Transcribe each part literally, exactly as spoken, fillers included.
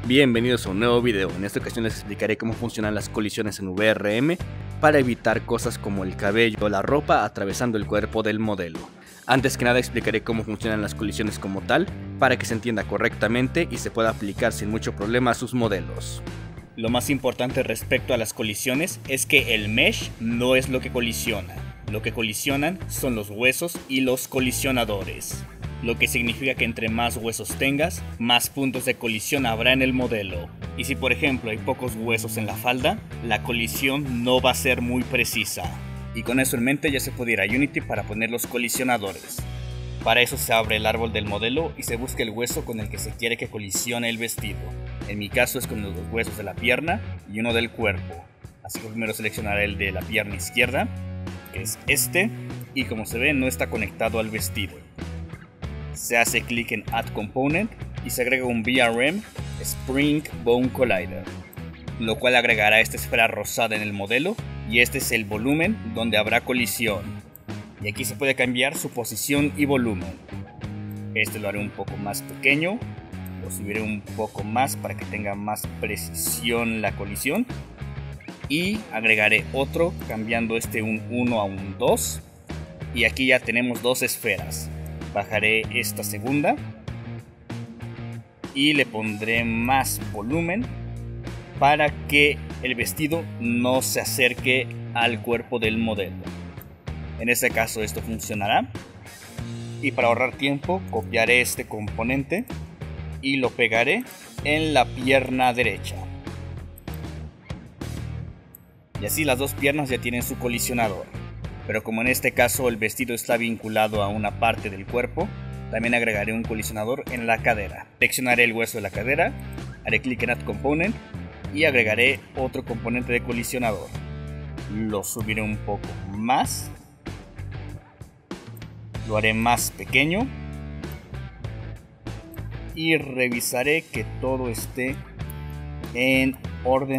Bienvenidos a un nuevo video. En esta ocasión les explicaré cómo funcionan las colisiones en V R M para evitar cosas como el cabello o la ropa atravesando el cuerpo del modelo. Antes que nada explicaré cómo funcionan las colisiones como tal, para que se entienda correctamente y se pueda aplicar sin mucho problema a sus modelos. Lo más importante respecto a las colisiones es que el mesh no es lo que colisiona. Lo que colisionan son los huesos y los colisionadores, lo que significa que entre más huesos tengas, más puntos de colisión habrá en el modelo. Y si por ejemplo hay pocos huesos en la falda, la colisión no va a ser muy precisa. Y con eso en mente ya se puede ir a Unity para poner los colisionadores. Para eso se abre el árbol del modelo y se busca el hueso con el que se quiere que colisione el vestido. En mi caso es con los dos huesos de la pierna y uno del cuerpo. Así que primero seleccionaré el de la pierna izquierda, que es este, y como se ve no está conectado al vestido. Se hace clic en Add Component y se agrega un V R M Spring Bone Collider, lo cual agregará esta esfera rosada en el modelo, y este es el volumen donde habrá colisión. Y aquí se puede cambiar su posición y volumen. Este lo haré un poco más pequeño, lo subiré un poco más para que tenga más precisión la colisión, y agregaré otro cambiando este un uno a un dos, y aquí ya tenemos dos esferas. Bajaré esta segunda y le pondré más volumen para que el vestido no se acerque al cuerpo del modelo. En este caso esto funcionará, y para ahorrar tiempo copiaré este componente y lo pegaré en la pierna derecha. Y así las dos piernas ya tienen su colisionador. Pero como en este caso el vestido está vinculado a una parte del cuerpo, también agregaré un colisionador en la cadera. Seleccionaré el hueso de la cadera, haré clic en Add Component y agregaré otro componente de colisionador. Lo subiré un poco más, lo haré más pequeño y revisaré que todo esté en orden.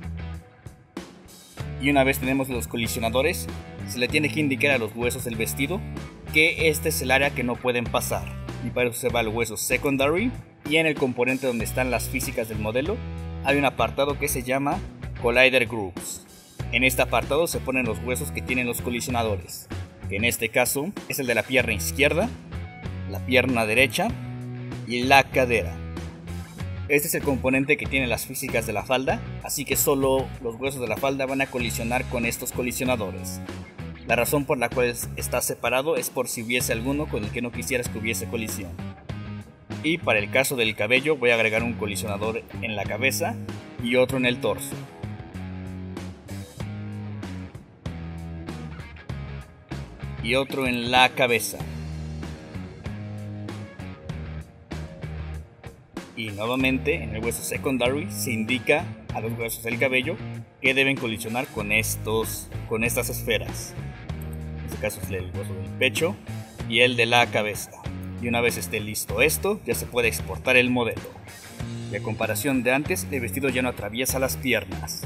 Y una vez tenemos los colisionadores, se le tiene que indicar a los huesos del vestido que este es el área que no pueden pasar, y para eso se va al hueso secondary, y en el componente donde están las físicas del modelo hay un apartado que se llama Collider Groups. En este apartado se ponen los huesos que tienen los colisionadores, que en este caso es el de la pierna izquierda, la pierna derecha y la cadera. Este es el componente que tiene las físicas de la falda, así que solo los huesos de la falda van a colisionar con estos colisionadores. La razón por la cual está separado es por si hubiese alguno con el que no quisieras que hubiese colisión. Y para el caso del cabello voy a agregar un colisionador en la cabeza y otro en el torso. Y otro en la cabeza. Y nuevamente en el hueso secondary se indica a los huesos del cabello que deben colisionar con, estos, con estas esferas. En este caso es el hueso del pecho y el de la cabeza. Y una vez esté listo esto, ya se puede exportar el modelo. Y a comparación de antes, el vestido ya no atraviesa las piernas.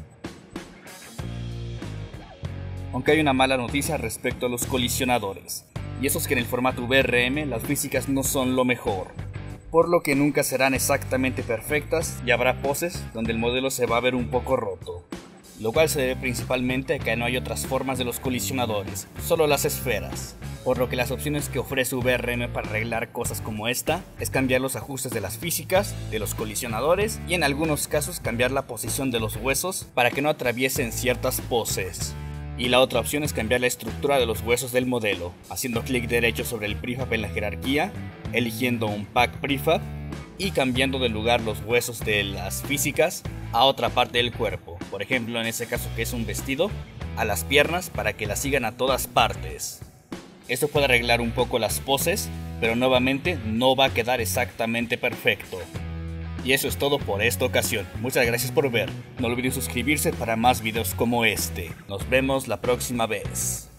Aunque hay una mala noticia respecto a los colisionadores, y eso es que en el formato V R M las físicas no son lo mejor, por lo que nunca serán exactamente perfectas y habrá poses donde el modelo se va a ver un poco roto, lo cual se debe principalmente a que no hay otras formas de los colisionadores, solo las esferas, por lo que las opciones que ofrece V R M para arreglar cosas como esta es cambiar los ajustes de las físicas, de los colisionadores, y en algunos casos cambiar la posición de los huesos para que no atraviesen ciertas poses. Y la otra opción es cambiar la estructura de los huesos del modelo, haciendo clic derecho sobre el prefab en la jerarquía, eligiendo un pack prefab y cambiando de lugar los huesos de las físicas a otra parte del cuerpo. Por ejemplo, en este caso que es un vestido, a las piernas para que las sigan a todas partes. Esto puede arreglar un poco las poses, pero nuevamente no va a quedar exactamente perfecto. Y eso es todo por esta ocasión. Muchas gracias por ver. No olviden suscribirse para más videos como este. Nos vemos la próxima vez.